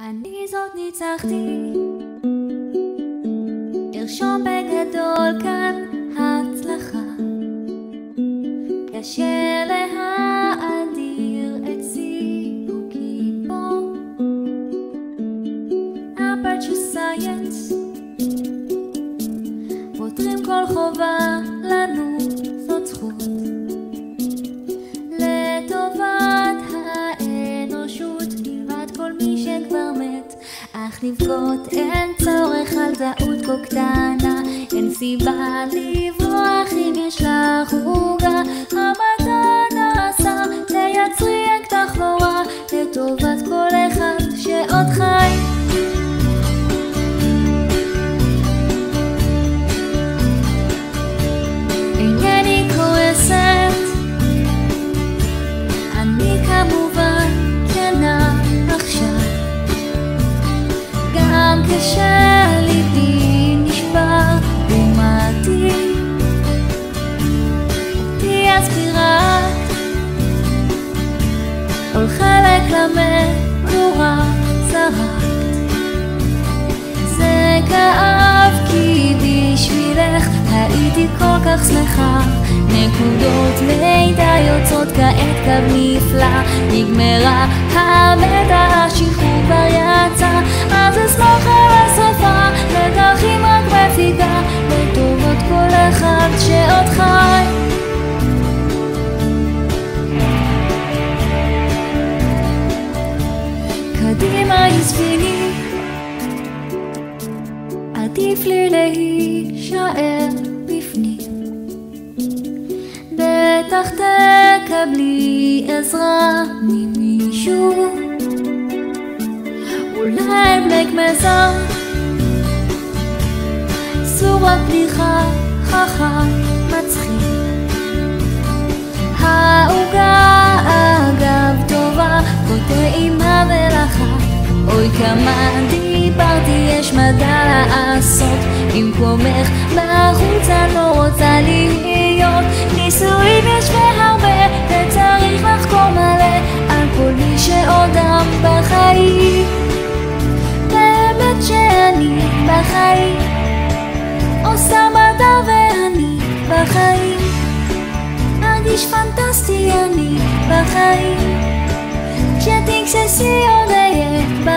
אני זאת ניצחתי, ארשום בגדול כאן הצלחה. קשה להאדיר את סיפוקי פה. Aperture Science פותרים כל חובה, לנו זאת זכות. לטובת האנושות, מלבד כל מי שכבר מת, אך לבכות אין צורך על טעות כה קטנה. אין סיבה לברוח אם יש לך עוגה. המתנה עשה, תייצרי אקדח נורא לטובת כל אחד שעוד חי. אינני כועסת, אני כמובן כנה עכשיו, גם כשליבי נשבר ומעטי אותי אספירה. כל חלק למדורה זרקת, זה כאב כי בשבילך הייתי כל כך שמחה. נקודות לידה יוצאות כעת קו נפלא, נגמרה המתה, השחרור כבר יצא. אז אסמוך על השרפה, לדרכים רק מפיגה, לטובת כל אחד שעוד חי. קדימה יספיני, עדיף לי להישאר בפנים. בטח תקבלי עזרה ממישהו, אולי בלק מזר, סורה בדיחה חכם מצחיק. העוגה אגב טובה, כה טעימה ולחה. אוי כמה דיברתי, יש מדע לעשות. במקומך בחוץ אני לא רוצה להיות. נישואים יש והרבה, וצריך לחקור מלא על כל מי שעודם בחיים. באמת שאני בחיים, עושה מדע ואני בחיים, מרגיש פנטסטי אני בחיים. כשתגססי עוד אהיה